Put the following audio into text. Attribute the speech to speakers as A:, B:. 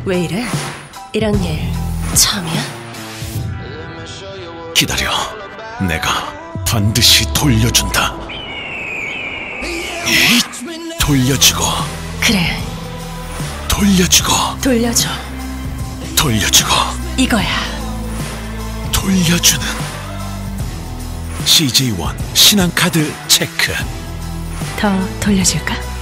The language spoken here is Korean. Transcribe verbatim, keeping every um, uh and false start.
A: 왜 이래? 이런 일 처음이야?
B: 기다려. 내가 반드시 돌려준다. 이 돌려주고
A: 그래,
B: 돌려주고
A: 돌려줘.
B: 돌려주고
A: 이거야.
B: 돌려주는 씨제이원 신한카드 체크.
A: 더 돌려줄까?